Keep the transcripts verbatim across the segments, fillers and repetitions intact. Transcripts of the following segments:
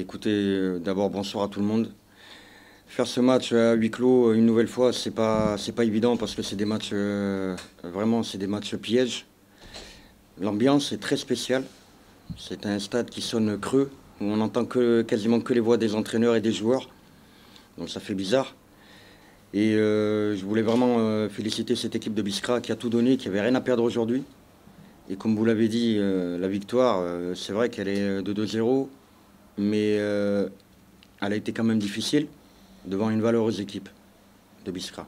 écoutez, euh, d'abord bonsoir à tout le monde. Faire ce match à huis clos une nouvelle fois, c'est pas c'est pas évident parce que c'est des matchs euh, vraiment c'est des matchs pièges. L'ambiance est très spéciale. C'est un stade qui sonne creux où on n'entend que quasiment que les voix des entraîneurs et des joueurs. Donc ça fait bizarre. Et euh, je voulais vraiment euh, féliciter cette équipe de Biskra qui a tout donné, qui avait rien à perdre aujourd'hui. Et comme vous l'avez dit, euh, la victoire, euh, c'est vrai qu'elle est de deux zéro, mais euh, elle a été quand même difficile devant une valeureuse équipe de Biskra.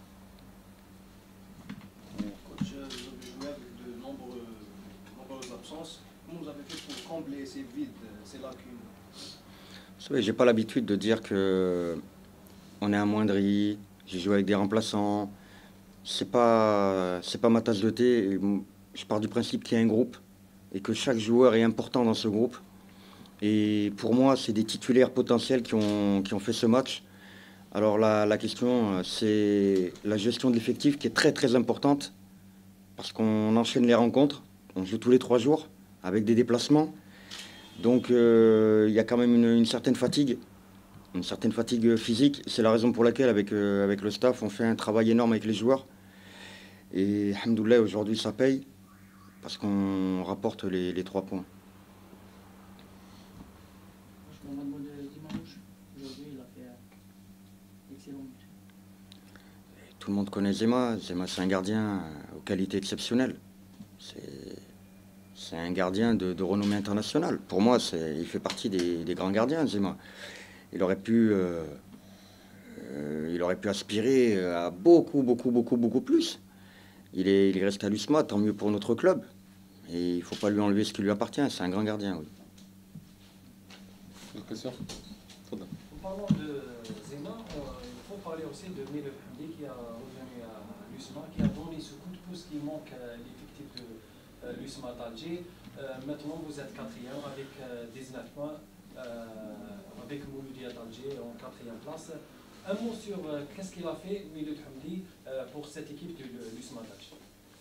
Coach, vous avez joué avec de nombreux, nombreuses absences. Comment vous avez fait pour combler ces vides, ces lacunes? Vous savez, j'ai pas l'habitude de dire que on est amoindri, j'ai joué avec des remplaçants. C'est pas, c'est pas ma tasse de thé. Je pars du principe qu'il y a un groupe et que chaque joueur est important dans ce groupe. Et pour moi, c'est des titulaires potentiels qui ont, qui ont fait ce match. Alors la, la question, c'est la gestion de l'effectif qui est très très importante parce qu'on enchaîne les rencontres, on joue tous les trois jours avec des déplacements. Donc euh, il y a quand même une, une certaine fatigue, une certaine fatigue physique. C'est la raison pour laquelle avec, euh, avec le staff, on fait un travail énorme avec les joueurs. Et alhamdoulilah, aujourd'hui ça paye parce qu'on rapporte les, les trois points. On va demander à Dimanche. Aujourd'hui, il a fait un excellent but. Tout le monde connaît Zema. Zema, c'est un gardien aux qualités exceptionnelles. C'est, c'est un gardien de, de renommée internationale. Pour moi, c'est, il fait partie des, des grands gardiens, Zema. Il aurait pu, euh, euh, il aurait pu aspirer à beaucoup, beaucoup, beaucoup, beaucoup plus. Il est, il est resté à l'U S M A, tant mieux pour notre club. Et il ne faut pas lui enlever ce qui lui appartient. C'est un grand gardien, oui. D'autres questions? En parlant de Zema, euh, il faut parler aussi de Mile Hamdi qui a revenu à l'U S M A, qui a donné ce coup de pouce qui manque à l'effectif de euh, l'U S M A d'Alger. Euh, maintenant, vous êtes quatrième avec euh, dix-neuf points, euh, avec Mouloudia d'Alger en quatrième place. Un mot sur euh, qu'est-ce qu'il a fait, Mile Hamdi, euh, pour cette équipe de l'U S M A d'Alger.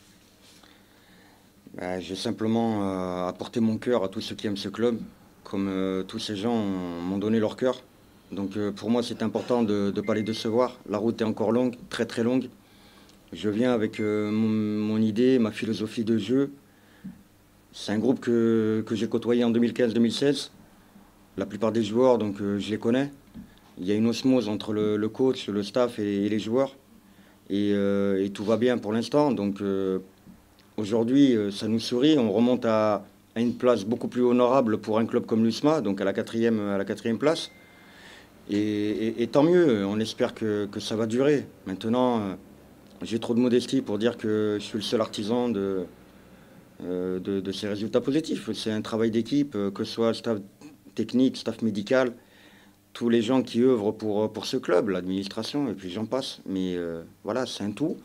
Ben, j'ai simplement euh, apporté mon cœur à tous ceux qui aiment ce club, comme euh, tous ces gens m'ont donné leur cœur. Donc euh, pour moi, c'est important de ne pas les décevoir. La route est encore longue, très très longue. Je viens avec euh, mon, mon idée, ma philosophie de jeu. C'est un groupe que, que j'ai côtoyé en deux mille quinze deux mille seize. La plupart des joueurs, donc euh, je les connais. Il y a une osmose entre le, le coach, le staff et, et les joueurs. Et, euh, et tout va bien pour l'instant. Donc euh, aujourd'hui, euh, ça nous sourit. On remonte à, à une place beaucoup plus honorable pour un club comme l'U S M A, donc à la quatrième, à la quatrième place. Et, et, et tant mieux, on espère que, que ça va durer. Maintenant, euh, j'ai trop de modestie pour dire que je suis le seul artisan de, euh, de, de ces résultats positifs. C'est un travail d'équipe, euh, que ce soit le staff technique, staff médical, tous les gens qui œuvrent pour, pour ce club, l'administration, et puis j'en passe. Mais euh, voilà, c'est un tout.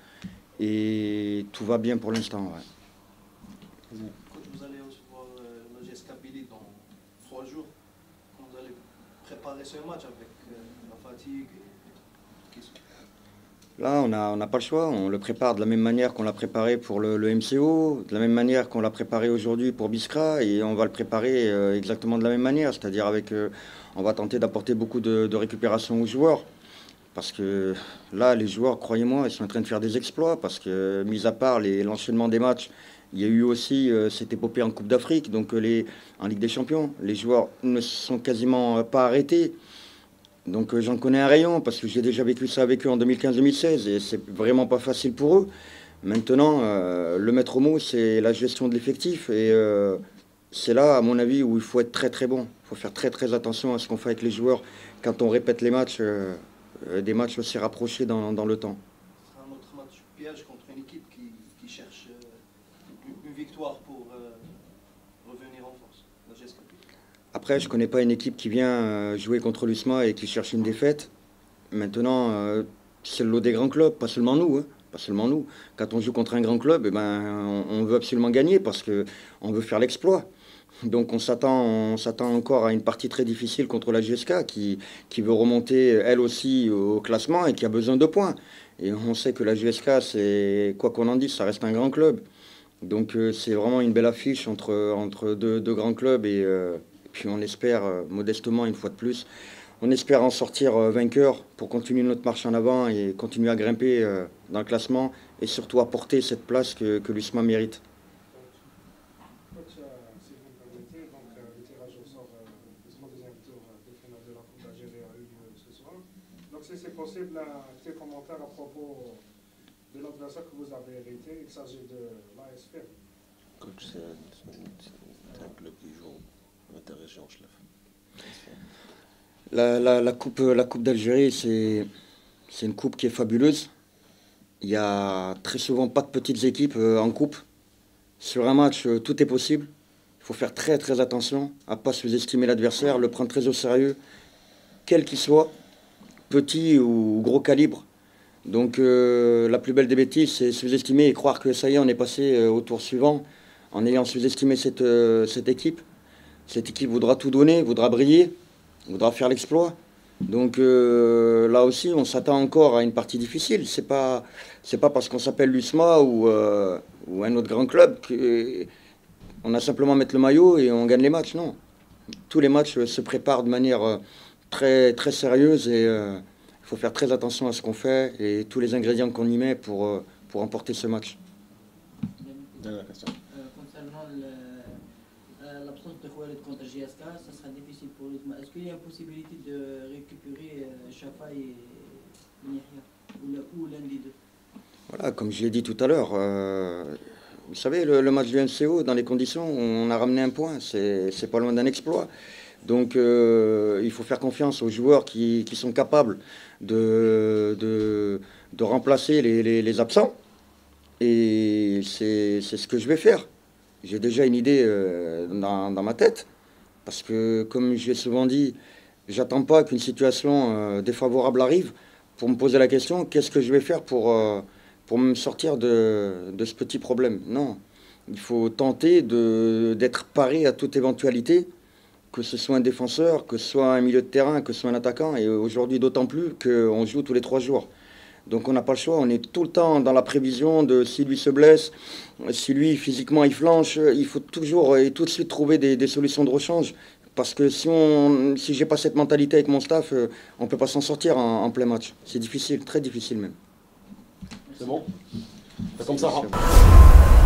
Et tout va bien pour l'instant. Ouais. Coach, vous allez recevoir euh, la G S Kabylie dans trois jours. Comment vous allez préparer ce match avec euh, la fatigue et... Là, on n'a on n'a pas le choix. On le prépare de la même manière qu'on l'a préparé pour le, le M C O, de la même manière qu'on l'a préparé aujourd'hui pour Biskra, et on va le préparer euh, exactement de la même manière. C'est-à-dire avec, euh, on va tenter d'apporter beaucoup de, de récupération aux joueurs. Parce que là, les joueurs, croyez-moi, ils sont en train de faire des exploits. Parce que, mis à part les- l'enchaînement des matchs, il y a eu aussi euh, cette épopée en Coupe d'Afrique, donc euh, les, en Ligue des Champions. Les joueurs ne se sont quasiment euh, pas arrêtés. Donc euh, j'en connais un rayon, parce que j'ai déjà vécu ça avec eux en deux mille quinze deux mille seize, et c'est vraiment pas facile pour eux. Maintenant, euh, le maître mot, c'est la gestion de l'effectif. Et euh, c'est là, à mon avis, où il faut être très très bon. Il faut faire très très attention à ce qu'on fait avec les joueurs quand on répète les matchs. Euh, Euh, des matchs aussi rapprochés dans, dans le temps. Ce sera un autre match piège contre une équipe qui, qui cherche euh, une, une victoire pour euh, revenir en force. La G S Kabylie. Après, je ne connais pas une équipe qui vient euh, jouer contre l'U S M A et qui cherche une défaite. Maintenant, euh, c'est le lot des grands clubs, pas seulement nous. Hein, pas seulement nous. Quand on joue contre un grand club, eh ben, on, on veut absolument gagner parce qu'on veut faire l'exploit. Donc on s'attend, on s'attend encore à une partie très difficile contre la G S K qui, qui veut remonter elle aussi au classement et qui a besoin de points. Et on sait que la G S K, c'est, quoi qu'on en dise, ça reste un grand club. Donc euh, c'est vraiment une belle affiche entre, entre deux, deux grands clubs et, euh, Puis on espère, euh, modestement, une fois de plus, on espère en sortir euh, vainqueur pour continuer notre marche en avant et continuer à grimper euh, dans le classement et surtout apporter cette place que, que l'U S M A mérite. Coach, euh, si vous me permettez, donc, euh, le tirage au sort euh, du deuxième tour de finale de la Coupe d'Algérie a eu lieu ce soir. Donc si c'est possible, un petit commentaire à propos de l'adversaire que vous avez hérité. Il s'agit de l'A S F. Coach, c'est un club qui joue en interrégion, je l'ai La, la, la Coupe, la coupe d'Algérie, c'est c'est une coupe qui est fabuleuse. Il n'y a très souvent pas de petites équipes euh, en coupe. Sur un match, euh, tout est possible. Il faut faire très très attention à ne pas sous-estimer l'adversaire, le prendre très au sérieux, quel qu'il soit, petit ou gros calibre. Donc euh, la plus belle des bêtises, c'est sous-estimer et croire que ça y est, on est passé euh, au tour suivant en ayant sous-estimé cette, euh, cette équipe. Cette équipe voudra tout donner, voudra briller, voudra faire l'exploit. Donc euh, là aussi, on s'attend encore à une partie difficile. C'est pas, c'est pas parce qu'on s'appelle l'U S M A ou, euh, ou un autre grand club qu'on a simplement à mettre le maillot et on gagne les matchs. Non. Tous les matchs se préparent de manière euh, très, très sérieuse et il euh, faut faire très attention à ce qu'on fait et tous les ingrédients qu'on y met pour, euh, pour emporter ce match. Dernière question. Euh, concernant l'absence de Khaled contre J S K, ça sera difficile pour l'U S M A. Est-ce qu'il y a une possibilité de récupérer euh, Chafa et Yahya ou l'un des deux? Voilà, comme je l'ai dit tout à l'heure, euh, vous savez, le, le match du M C O, dans les conditions, on a ramené un point. C'est pas loin d'un exploit. Donc euh, il faut faire confiance aux joueurs qui, qui sont capables de, de, de remplacer les, les, les absents. Et c'est ce que je vais faire. J'ai déjà une idée euh, dans, dans ma tête. Parce que, comme je l'ai souvent dit, j'attends pas qu'une situation euh, défavorable arrive pour me poser la question, qu'est-ce que je vais faire pour, euh, pour me sortir de, de ce petit problème? Non. Il faut tenter d'être paré à toute éventualité, que ce soit un défenseur, que ce soit un milieu de terrain, que ce soit un attaquant. Et aujourd'hui, d'autant plus qu'on joue tous les trois jours. Donc on n'a pas le choix, on est tout le temps dans la prévision de si lui se blesse, si lui physiquement il flanche, il faut toujours et tout de suite trouver des, des solutions de rechange. Parce que si, on, si j'ai pas cette mentalité avec mon staff, on ne peut pas s'en sortir en, en plein match. C'est difficile, très difficile même. C'est bon? C'est comme ça. Hein.